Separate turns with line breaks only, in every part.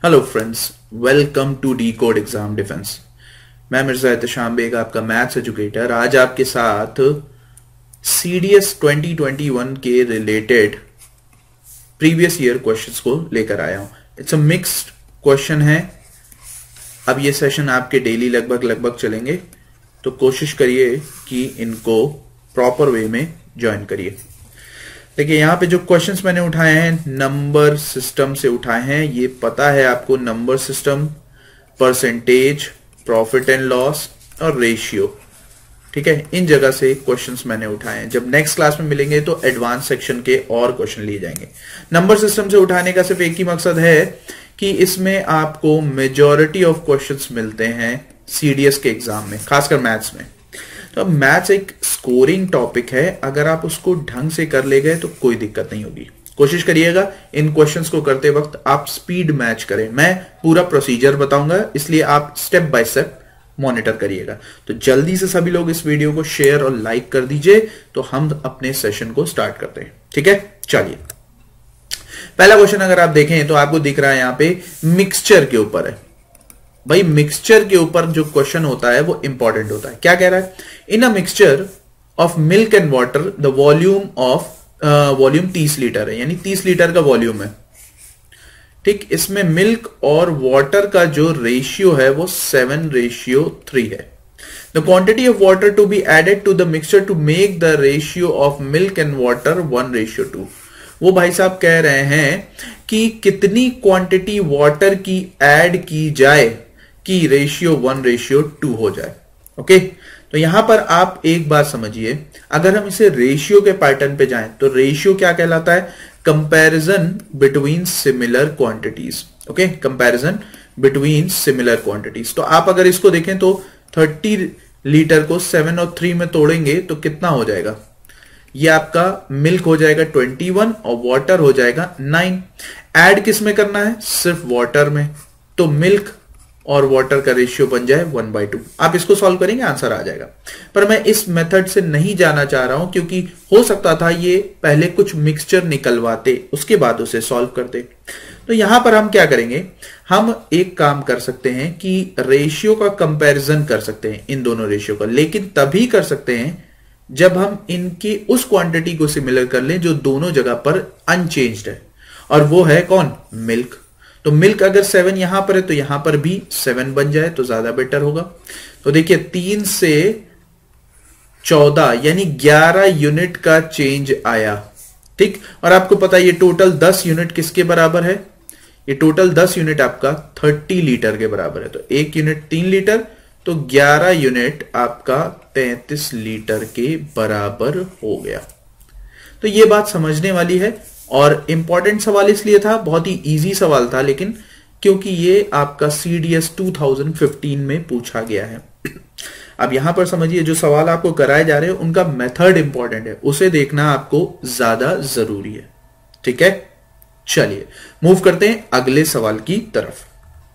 Hello friends, welcome to decode exam defence. मैं मिर्जा एहतशाम बेग, आपका maths educator. आज आपके साथ सीडीएस 2021 के रिलेटेड प्रीवियस ईयर क्वेश्चंस को लेकर आया हूं। इट्स अ मिक्स्ड क्वेश्चन है। अब ये सेशन आपके डेली लगभग चलेंगे, तो कोशिश करिए कि इनको प्रॉपर वे में ज्वाइन करिए। देखिए, यहां पे जो क्वेश्चंस मैंने उठाए हैं नंबर सिस्टम से उठाए हैं। ये पता है आपको, number system, percentage, profit and loss और रेशियो। ठीक है, इन जगह से क्वेश्चंस मैंने उठाए हैं। जब नेक्स्ट क्लास में मिलेंगे तो एडवांस सेक्शन के और क्वेश्चन लिए जाएंगे। नंबर सिस्टम से उठाने का सिर्फ एक ही मकसद है कि इसमें आपको मेजॉरिटी ऑफ क्वेश्चंस मिलते हैं सीडीएस के एग्जाम में, खासकर मैथ्स में। तो मैथ्स एक स्कोरिंग टॉपिक है, अगर आप उसको ढंग से कर ले गए तो कोई दिक्कत नहीं होगी। कोशिश करिएगा इन क्वेश्चंस को करते वक्त आप स्पीड मैच करें। मैं पूरा प्रोसीजर बताऊंगा, इसलिए आप स्टेप बाय स्टेप मॉनिटर करिएगा। तो जल्दी से सभी लोग इस वीडियो को शेयर और लाइक कर दीजिए, तो हम अपने सेशन को स्टार्ट करते हैं। ठीक है, चलिए। पहला क्वेश्चन अगर आप देखें तो आपको दिख रहा है यहां पे मिक्सचर के ऊपर है। भाई, मिक्सचर के ऊपर जो क्वेश्चन होता है वो इंपॉर्टेंट होता है। क्या कह रहा है? In a mixture of milk and water the volume 30 litre है, यानी 30 लीटर का वॉल्यूम है। ठीक, इसमें मिल्क और वाटर का जो रेशियो है वो 7:3 है। The quantity of water to be added to the mixture to make the ratio of milk and water 1:2। वो भाई साहब कह रहे हैं कि कितनी क्वांटिटी वाटर की ऐड की जाए कि रेशियो 1:2 हो जाए। ओके, तो यहां पर आप एक बात समझिए, अगर हम इसे रेशियो के पैटर्न पे जाएं तो रेशियो क्या कहलाता है? Comparison between similar quantities. Okay, comparison between similar quantities. तो आप अगर इसको देखें तो 30 लीटर को 7 और 3 में तोड़ेंगे तो कितना हो जाएगा? ये आपका मिल्क हो जाएगा 21 और वाटर हो जाएगा 9। ऐड किस में करना है? सिर्फ वाटर में। तो मिल्क और वाटर का रेशियो बन जाए 1/2। आप इसको सॉल्व करेंगे, आंसर आ जाएगा। पर मैं इस मेथड से नहीं जाना चाह रहा हूं, क्योंकि हो सकता था ये पहले कुछ मिक्सचर निकलवाते, उसके बाद उसे सॉल्व करते। तो यहां पर हम क्या करेंगे, हम एक काम कर सकते हैं कि रेशियो का कंपैरिजन कर सकते हैं, इन दोनों रेशियो का, लेकिन तभी कर सकते हैं जब हम इनकी उस क्वांटिटी को सिमिलर कर लें जो दोनों जगह पर अनचेंज्ड है, और वो है कौन? मिल्क। तो मिल्क अगर 7 यहां पर है तो यहां पर भी 7 बन जाए तो ज्यादा बेटर होगा। तो देखिए, 3 से 14 यानी 11 यूनिट का चेंज आया। ठीक, और आपको पता है ये टोटल 10 यूनिट किसके बराबर है? ये टोटल 10 यूनिट आपका 30 लीटर के बराबर है। तो 1 यूनिट 3 लीटर, तो 11 यूनिट आपका 33 लीटर के बराबर हो गया। तो ये बात समझने वाली है, और इंपॉर्टेंट सवाल इसलिए था, बहुत ही इजी सवाल था, लेकिन क्योंकि ये आपका सीडीएस 2015 में पूछा गया है। अब यहां पर समझिए, जो सवाल आपको कराए जा रहे हैं उनका मेथड इंपॉर्टेंट है, उसे देखना आपको ज्यादा जरूरी है। ठीक है, चलिए मूव करते हैं अगले सवाल की तरफ।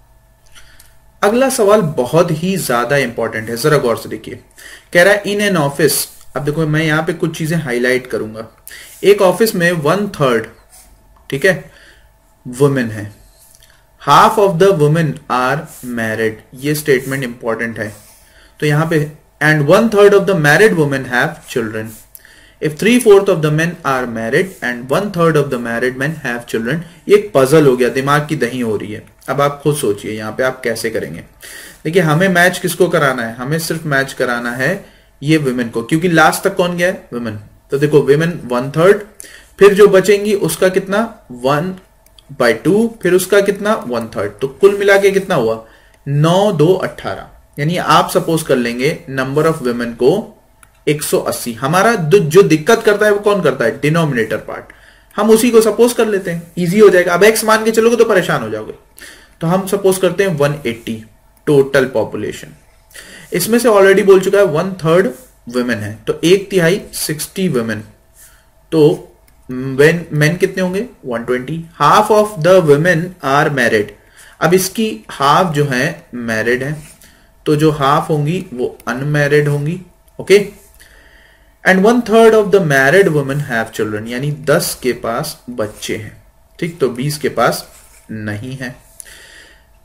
अगला सवाल बहुत ही ज्यादा इंपॉर्टेंट है, जरा गौर से देखिए। कह रहा है इन एन ऑफिस। अब देखो, मैं यहां पे कुछ चीजें हाईलाइट करूंगा। एक ऑफिस में 1/3, ठीक है, वुमेन है। Half of the women are married. ये स्टेटमेंट इंपॉर्टेंट है। तो यहां पे and 1/3 of the married women have children. If 3/4 of the men are married and 1/3 of the married men have children. ये एक पजल हो गया, दिमाग की दही हो रही है। अब आप खुद सोचिए यहां पे आप कैसे करेंगे। देखिए, हमें मैच किसको कराना है? हमें सिर्फ मैच कराना है ये वुमेन को, क्योंकि लास्ट तक कौन गया है? वुमेन। तो देखो, वुमेन 1/3, फिर जो बचेंगी उसका कितना? 1/2, फिर उसका कितना? 1/3। तो कुल मिला के कितना हुआ? 9, 2, 18। यानी आप सपोज कर लेंगे नंबर ऑफ वुमेन को 180। हमारा जो दिक्कत करता है वो कौन करता है? Denominator part. हम उसी को सपोज कर लेते हैं, इजी हो जाएगा। अब एक्स मान के चलोगे तो परेशान हो जाओगे। तो हम सपोज करते हैं 180 टोटल पॉपुलेशन। इसमें से ऑलरेडी बोल चुका है 1/3 वुमेन है, तो 1/3 60 वुमेन। तो मेन कितने होंगे? 120। Half of the women are married. अब इसकी हाफ जो है मैरिड है, तो जो हाफ होंगी वो अनमैरिड होंगी। Okay, and 1/3 of the married women have children, यानी 10 के पास बच्चे हैं। ठीक, तो 20 के पास नहीं है।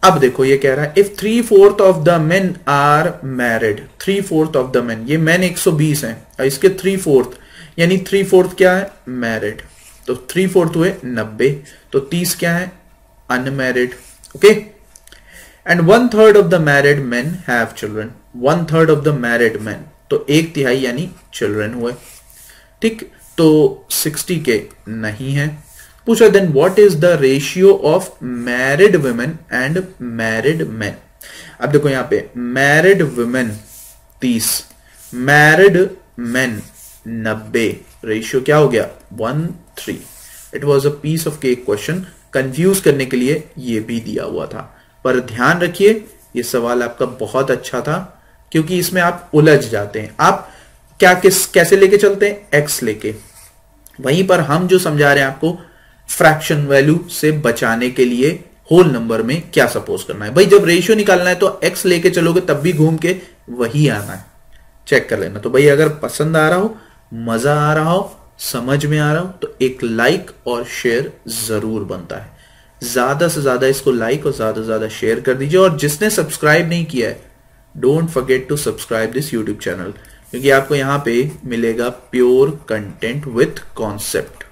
अब देखो ये कह रहा है if 3/4 of the men are married, 3/4 of the men, ये मेन 120 है और इसके 3/4 यानी 3/4 क्या है मैरिड, तो 3/4 हुए 90, तो 30 क्या है unmarried. Okay, and 1/3 of the married men have children, 1/3 of the married men, तो 1/3 यानी चिल्ड्रन हुए। ठीक, तो 60 के नहीं है। पूछा then what is the ratio of married women and married men. अब देखो यहां पे married women 30, married men 90, ratio क्या हो गया 1:3। It was a piece of cake question, confuse करने के लिए ये भी दिया हुआ था, पर ध्यान रखिए ये सवाल आपका बहुत अच्छा था क्योंकि इसमें आप उलझ जाते हैं। आप कैसे लेके चलते हैं, एक्स लेके, वहीं पर हम जो समझा रहे हैं आपको फ्रैक्शन वैल्यू से बचाने के लिए होल नंबर में क्या सपोज करना है। भाई जब रेशियो निकालना है तो एक्स लेके चलोगे तब भी घूम के वही आना है, चेक कर लेना। तो भाई अगर पसंद आ रहा हो, मजा आ रहा हो, समझ में आ रहा हो तो एक लाइक और शेयर जरूर बनता है। ज्यादा से ज्यादा इसको लाइक और ज्यादा से ज्यादा शेयर कर दीजिए, और जिसने सब्सक्राइब नहीं किया है don't forget to subscribe this YouTube channel, क्योंकि आपको यहां पे मिलेगा प्योर कंटेंट विथ कॉन्सेप्ट।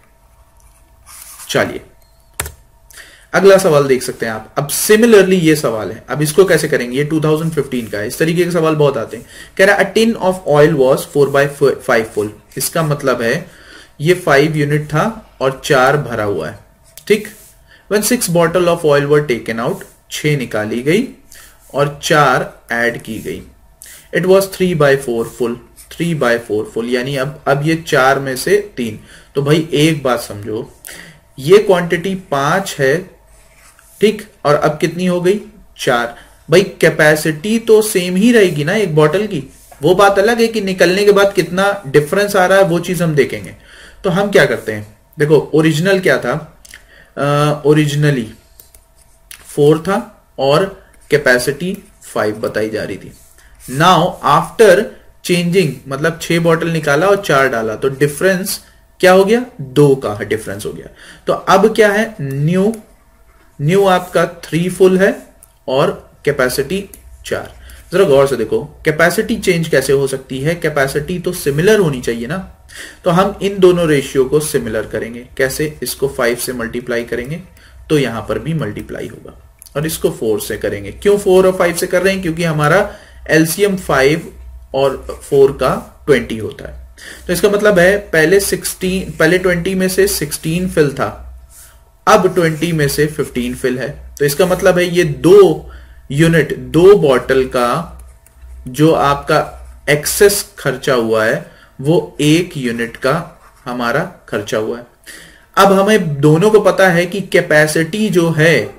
चलिए अगला सवाल देख सकते हैं आप। अब सिमिलरली ये सवाल है, अब इसको कैसे करेंगे, ये 2015 का है। इस तरीके के सवाल बहुत आते हैं। कह रहा है a tin of oil was 4/5 full, इसका मतलब है ये 5 यूनिट था और 4 भरा हुआ है। ठीक, when 6 bottle of oil were taken out, 6 निकाली गई और 4 ऐड की गई। इट वॉज 3/4 फुल, 3/4 फुल, यानी अब ये 4 में से 3। तो भाई एक बात समझो, ये क्वांटिटी 5 है, ठीक, और अब कितनी हो गई 4। भाई कैपेसिटी तो सेम ही रहेगी ना एक बॉटल की, वो बात अलग है कि निकलने के बाद कितना डिफरेंस आ रहा है, वो चीज हम देखेंगे। तो हम क्या करते हैं, देखो ओरिजिनल क्या था, ओरिजिनली 4 था और कैपेसिटी 5 बताई जा रही थी। नाउ आफ्टर चेंजिंग, मतलब 6 बॉटल निकाला और 4 डाला, तो डिफरेंस क्या हो गया, 2 का डिफरेंस हो गया। तो अब क्या है, न्यू आपका 3 फुल है और कैपेसिटी 4। जरा गौर से देखो कैपेसिटी चेंज कैसे हो सकती है, कैपेसिटी तो सिमिलर होनी चाहिए ना। तो हम इन दोनों रेशियो को सिमिलर करेंगे। कैसे, इसको 5 से मल्टीप्लाई करेंगे तो यहां पर भी मल्टीप्लाई होगा, और इसको 4 से करेंगे। क्यों 4 और 5 से कर रहे हैं, क्योंकि हमारा एलसीएम 5 और 4 का 20 होता है। तो इसका मतलब है पहले 20 में से 16 फिल था, अब 20 में से 15 फिल है। तो इसका मतलब है ये 2 यूनिट, 2 बॉटल का जो आपका एक्सेस खर्चा हुआ है वो 1 यूनिट का हमारा खर्चा हुआ है। अब हमें दोनों को पता है कि कैपेसिटी जो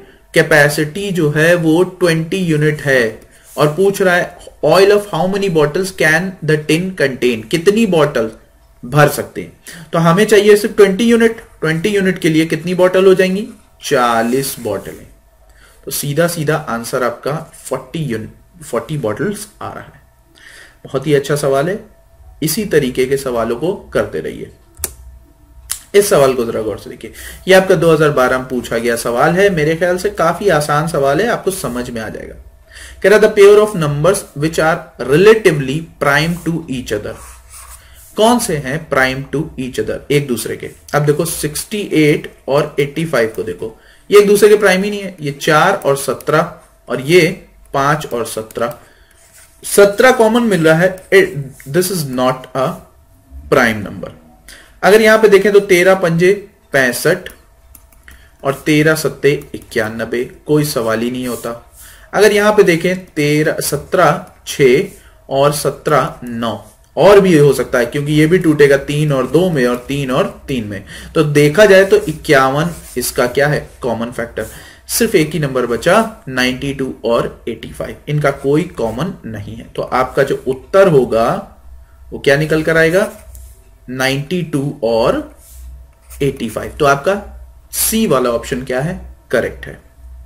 है वो 20 यूनिट है, और पूछ रहा है oil of how many bottles can the tin contain, कितनी बॉटल भर सकते हैं। तो हमें चाहिए सिर्फ 20 यूनिट, 20 यूनिट के लिए कितनी बॉटल हो जाएंगी, 40 बॉटलें। तो सीधा सीधा आंसर आपका 40 बॉटल्स आ रहा है। बहुत ही अच्छा सवाल है, इसी तरीके के सवालों को करते रहिए। इस सवाल को जरा गौर से देखिए, ये आपका 2012 में पूछा गया सवाल है। मेरे ख्याल से काफी आसान सवाल है, आपको समझ में आ जाएगा। कह रहा the pair of numbers which are relatively prime to each other, कौन से हैं प्राइम टू ईच अदर, एक दूसरे के। अब देखो 68 और 85 को देखो, ये एक दूसरे के प्राइम ही नहीं है। ये 4 और 17 और ये 5 और 17, 17 कॉमन मिल रहा है। This is not a prime number. अगर यहां पे देखें तो 13 पंजे 65 और 13 सत्ते 91, कोई सवाल ही नहीं होता। अगर यहां पे देखें 17 6 और 17 9, और भी हो सकता है क्योंकि ये भी टूटेगा 3 और 2 में और 3 और 3 में। तो देखा जाए तो 51 इसका क्या है, कॉमन फैक्टर। सिर्फ एक ही नंबर बचा 92 और 85, इनका कोई कॉमन नहीं है। तो आपका जो उत्तर होगा वो क्या निकल कर आएगा, 92 और 85। तो आपका सी वाला ऑप्शन क्या है, करेक्ट है।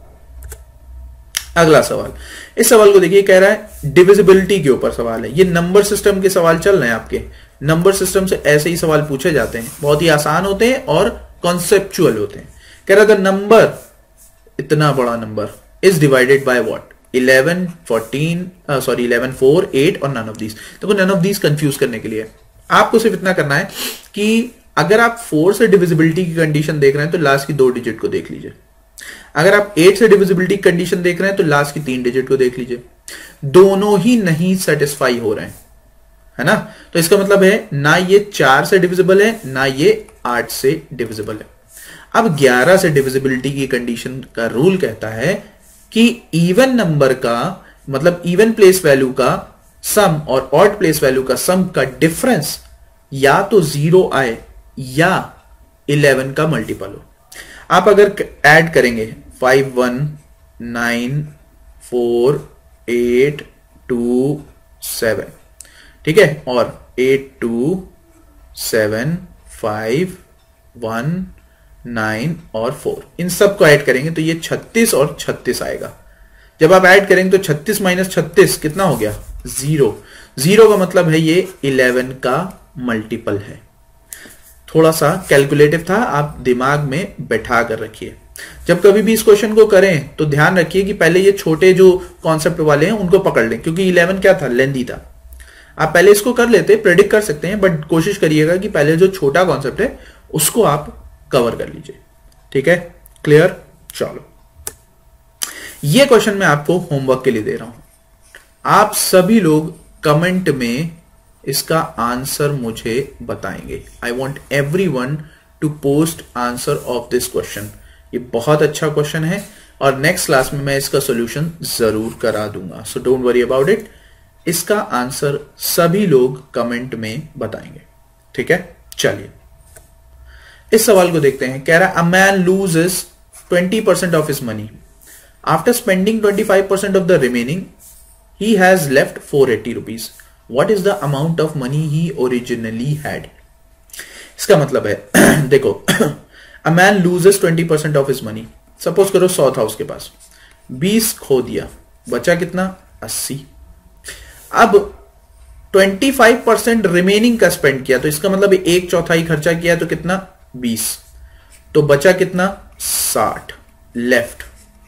अगला सवाल, इस सवाल को देखिए, कह रहा है डिविजिबिलिटी के ऊपर सवाल है। ये नंबर सिस्टम के सवाल चल रहे हैं आपके, नंबर सिस्टम से ऐसे ही सवाल पूछे जाते हैं, बहुत ही आसान होते हैं और कॉन्सेप्चुअल होते हैं। कह रहा था नंबर, इतना बड़ा number is divided by what? 11, 14, sorry 11, 4, 8 और नन ऑफ दीज। देखो नन ऑफ दीज कंफ्यूज करने के लिए आपको सिर्फ इतना करना है कि अगर आप 4 से डिविजिबिलिटी की कंडीशन देख रहे हैं तो लास्ट की 2 डिजिट को देख लीजिए। अगर आप 8 से डिविजिबिलिटी की कंडीशन देख रहे हैं तो लास्ट की 3 डिजिट को देख लीजिए। दोनों ही नहीं सेटिस्फाई हो रहे हैं, है ना? तो इसका मतलब है ना ये 4 से डिविजिबल है, ना ये 8 से डिविजिबल है। अब 11 से डिविजिबिलिटी की कंडीशन का रूल कहता है कि इवन नंबर का मतलब इवन प्लेस वैल्यू का सम और ऑड प्लेस वैल्यू का सम का डिफरेंस या तो 0 आए या 11 का मल्टीपल हो। आप अगर ऐड करेंगे 5, 1, 9, 4, 8, 2, 7, ठीक है, और 8, 2, 7, 5, 1, 9 और 4, इन सब को ऐड करेंगे तो ये 36 और 36 आएगा। जब आप ऐड करेंगे तो 36 माइनस 36 कितना हो गया? 0। 0 का मतलब है ये 11 का मल्टीपल है। थोड़ा सा कैलकुलेटिव था, आप दिमाग में बैठा कर रखिए। जब कभी भी इस क्वेश्चन को करें तो ध्यान रखिए कि पहले ये छोटे जो कॉन्सेप्ट वाले हैं उनको पकड़ लें, क्योंकि 11 क्या था? लेंथी था। आप पहले इसको कर लेते, प्रेडिक्ट कर सकते हैं, बट कोशिश करिएगा कि पहले जो छोटा कॉन्सेप्ट है उसको आप कवर कर लीजिए। ठीक है, क्लियर? चलो, ये क्वेश्चन मैं आपको होमवर्क के लिए दे रहा हूं। आप सभी लोग कमेंट में इसका आंसर मुझे बताएंगे। I want everyone to post answer of this question. ये बहुत अच्छा क्वेश्चन है और नेक्स्ट क्लास में मैं इसका सॉल्यूशन जरूर करा दूंगा, so don't worry about it. इसका आंसर सभी लोग कमेंट में बताएंगे। ठीक है, चलिए इस सवाल को देखते हैं। कह रहा है a man loses 20% of his money after spending 25% of the remaining he has left 480 rupees. What is the amount of money he originally had? इसका मतलब है देखो, a man loses 20% of his money. Suppose करो 100 था उसके पास, 20 खो दिया, बचा कितना? 80। अब 25% रिमेनिंग का स्पेंड किया, तो इसका मतलब 1/4 खर्चा किया, तो कितना? 20। तो बचा कितना? 60। लेफ्ट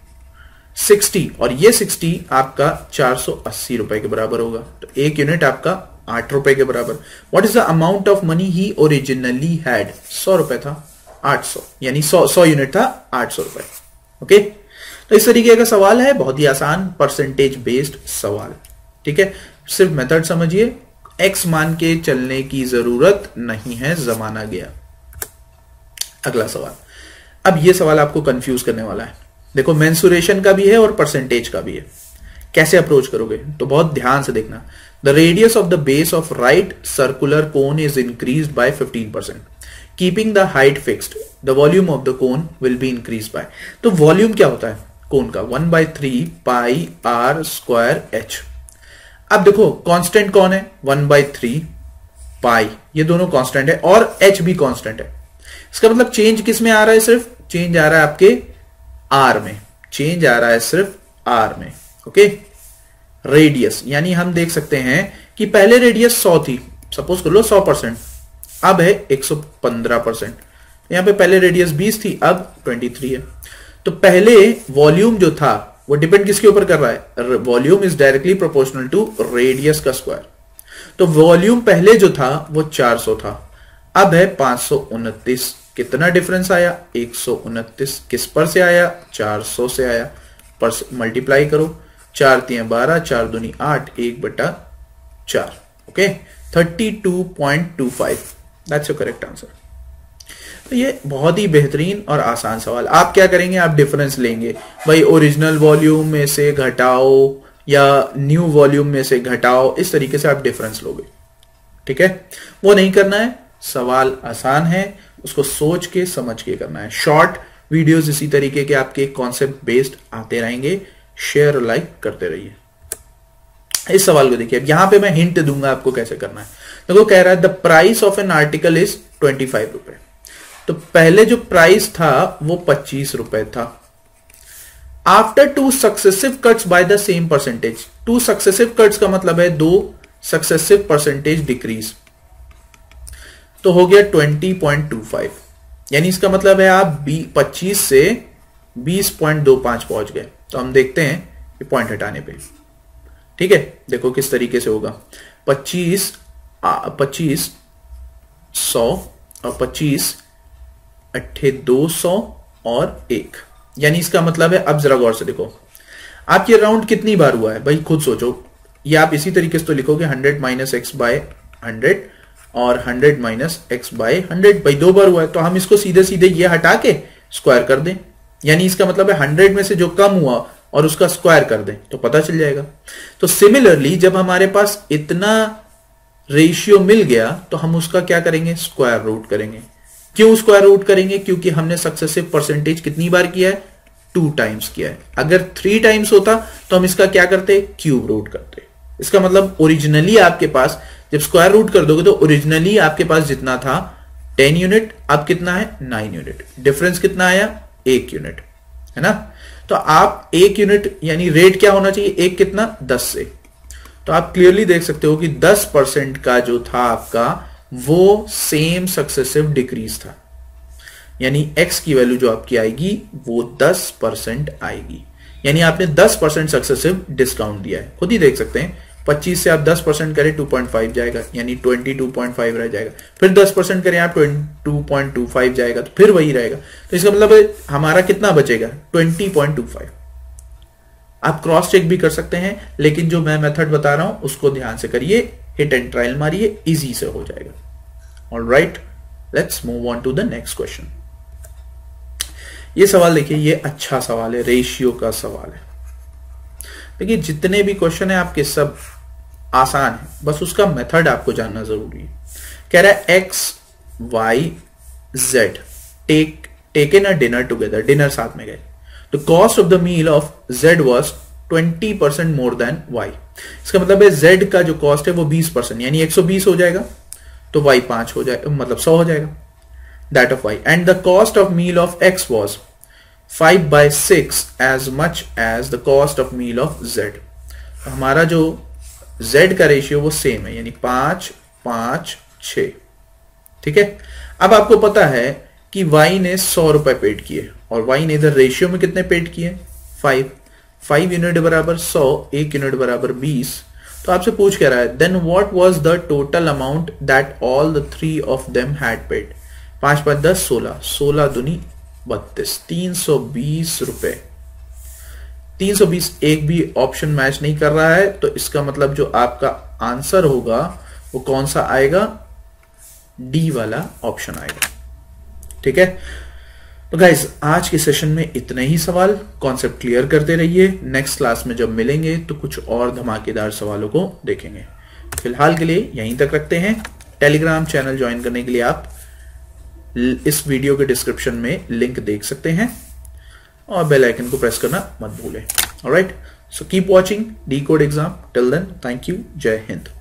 60, और ये 60 आपका 480 रुपए के बराबर होगा। तो एक यूनिट आपका 8 रुपए के बराबर। What is the amount of money he originally had? 100 रुपए था, 800, यानी 100 यूनिट था, 800 रुपए। ओके, तो इस तरीके का सवाल है, बहुत ही आसान परसेंटेज बेस्ड सवाल। ठीक है, सिर्फ मेथड समझिए, एक्स मान के चलने की जरूरत नहीं है, जमाना गया। अगला सवाल, अब यह सवाल आपको कंफ्यूज करने वाला है। देखो, मेंसुरेशन का भी है और परसेंटेज का भी है। कैसे अप्रोच करोगे तो बहुत ध्यान से देखना। The radius of the base of right circular cone is increased by 15%, keeping the height fixed, the volume of the cone will be increase by. तो वॉल्यूम क्या होता है कोन का? 1/3 पाई आर स्क्वायर एच। अब देखो कांस्टेंट कौन है? 1/3 पाई, ये दोनों कांस्टेंट है और एच भी कांस्टेंट है। इसका मतलब चेंज किस में आ रहा है? सिर्फ चेंज आ रहा है आपके आर में, चेंज आ रहा है सिर्फ आर में। ओके, रेडियस, यानी हम देख सकते हैं कि पहले रेडियस 100 थी, सपोज कर लो 100%, अब है 115%। यहां पे पहले रेडियस 20 थी, अब 23 है। तो पहले वॉल्यूम जो था वो डिपेंड किसके ऊपर कर रहा है? Volume is directly proportional to radius का स्क्वायर। तो वॉल्यूम पहले जो था वो 400 था, अब है 529। कितना डिफरेंस आया? 129। किस पर से आया? 400 से आया। पर मल्टीप्लाई करो, 4 3 12, 4 दूनी 8, 1/4। Okay, 32.25, that's your correct answer. तो ये बहुत ही बेहतरीन और आसान सवाल। आप क्या करेंगे? आप डिफरेंस लेंगे, भाई ओरिजिनल वॉल्यूम में से घटाओ या न्यू वॉल्यूम में से घटाओ, इस तरीके से आप डिफरेंस लोगे। ठीक है, वो नहीं करना है। सवाल आसान है, उसको सोच के समझ के करना है। शॉर्ट वीडियोस इसी तरीके के आपके कॉन्सेप्ट बेस्ड आते रहेंगे। शेयर और लाइक करते रहिए। इस सवाल को देखिए, अब यहां पे मैं हिंट दूंगा आपको कैसे करना है। देखो, कह रहा है the price of an article is 25 रुपए। तो पहले जो प्राइस था वो 25 रुपए था। After 2 successive cuts by the same percentage. 2 successive cuts का मतलब है 2 सक्सेसिव परसेंटेज डिक्रीज, तो हो गया 20.25। यानी इसका मतलब है आप 25 से 20.25 पहुंच गए। तो हम देखते हैं ये पॉइंट हटाने पे, ठीक है। देखो किस तरीके से होगा, 25 100 और 25 अट्ठे 200 और 1, यानी इसका मतलब है, अब जरा गौर से देखो आप ये राउंड कितनी बार हुआ है भाई, खुद सोचो। ये आप इसी तरीके से तो लिखोगे 100 माइनस एक्स बाय 100 और 100 माइनस एक्स बाय 100, भाई 2 बार हुआ है। तो हम इसको सीधे सीधे ये हटा के स्क्वायर कर दें, यानी इसका मतलब है 100 में से जो कम हुआ और उसका स्क्वायर कर दें तो पता चल जाएगा। तो सिमिलरली जब हमारे पास इतना रेशियो मिल गया तो हम उसका क्या करेंगे, स्क्वायर रूट करेंगे। क्यों स्क्वायर रूट करेंगे, क्योंकि हमने सक्सेसिव परसेंटेज कितनी बार किया है, 2 टाइम्स किया है। अगर 3 टाइम्स होता तो हम इसका क्या करते, क्यूब रूट करते। इसका मतलब ओरिजिनली आपके पास जब स्क्वायर रूट कर दोगे तो ओरिजिनली आपके पास जितना था 10 यूनिट, अब कितना है 9 यूनिट, डिफरेंस कितना आया 1 यूनिट, है ना। तो आप 1 यूनिट यानी रेट क्या होना चाहिए, 1 कितना 10 से। तो आप क्लियरली देख सकते हो कि 10% का जो था आपका वो सेम सक्सेसिव डिक्रीज था, यानी x की वैल्यू जो आपकी आएगी वो 10% आएगी, यानी आपने 10% सक्सेसिव डिस्काउंट दिया है। खुद ही देख सकते हैं 25 से आप 10% करें 2.5 जाएगा, यानी 22.5 रह जाएगा। फिर 10% करें आप 22.25 जाएगा, तो फिर वही रहेगा। तो इसका मतलब हमारा कितना बचेगा 20.25। आप क्रॉस चेक भी कर सकते हैं, लेकिन जो मैं मेथड बता रहा हूं उसको ध्यान से करिए, हिट एंड ट्रायल मारिए, इजी से हो जाएगा। Alright, let's move on to the next question. ये सवाल देखिए, ये अच्छा सवाल है, रेशियो का सवाल है। देखिए जितने भी क्वेश्चन है आपके सब आसान है, बस उसका मेथड आपको जानना जरूरी है। कह रहा है X Y Z taken a dinner together, dinner साथ में गए। The cost of the meal of Z was 20% more than Y. इसका मतलब है जेड का जो कॉस्ट है वो 20%, यानी 120 हो जाएगा, तो वाई 5 हो जाएगा, मतलब 100 हो जाएगा, that of Y. And the cost of meal of X was 5/6 as much as the cost of meal of z। हमारा जो z का रेशियो वो सेम है, यानी 5, 5, 6, ठीक है। अब आपको पता है कि y ने 100 रुपए पेड किए और y ने इधर रेशियो में कितने पेड किए 5 यूनिट बराबर 100, 1 यूनिट बराबर 20। तो आपसे पूछ कह रहा है then what was the total amount that all the 3 of them had paid. 5 5 10 16, 16 दूनी 32, 320 रुपए। 320 एक भी ऑप्शन मैच नहीं कर रहा है, तो इसका मतलब जो आपका आंसर होगा वो कौन सा आएगा, डी वाला ऑप्शन आएगा, ठीक है। तो गाइज आज के सेशन में इतने ही सवाल, कॉन्सेप्ट क्लियर करते रहिए। नेक्स्ट क्लास में जब मिलेंगे तो कुछ और धमाकेदार सवालों को देखेंगे। फिलहाल के लिए यहीं तक रखते हैं। टेलीग्राम चैनल ज्वाइन करने के लिए आप इस वीडियो के डिस्क्रिप्शन में लिंक देख सकते हैं और बेल आइकन को प्रेस करना मत भूलें। Alright, so keep watching decode exam. Till then, thank you, जय हिंद।